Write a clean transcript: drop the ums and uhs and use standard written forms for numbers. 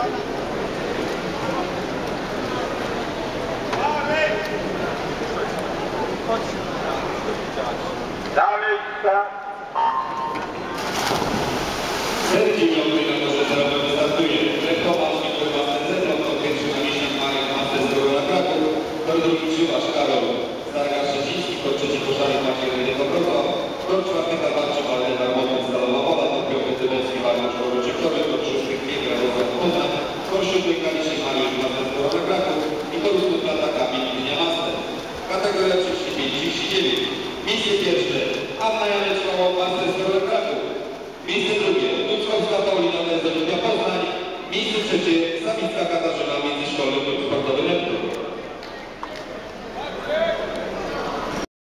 Dalej, Sędzi Miodnej na torze zerowym wystartuje Lechowa, Szybko Master Zedro, to pierwszy namiestnik Marek Master z Górona Kraków, to drugi Krzywasz Karol Stargarz Szczeciński, to trzeci Koszary Maciej Rydego Wrocław, to czwarty Karwarczy Waldemar Motyl Stalowa Wola, to piąty Tybelski Mariusz Koryczyktowy, to szósty Kniegra Rozwód Poznań, to siódmy Kaliszy Mariusz Master z Górona Kraków i to ósmy Plata Kamil Gdynia Master. Kategoria 35-39. Miejsce pierwsze Anna Janeczka Master z Górona Kraków. Miejsce drugie Tuckowska Paulina z Olimpia Poznań. Miejsce trzecie Sawicka Katarzyna Międzyszkolny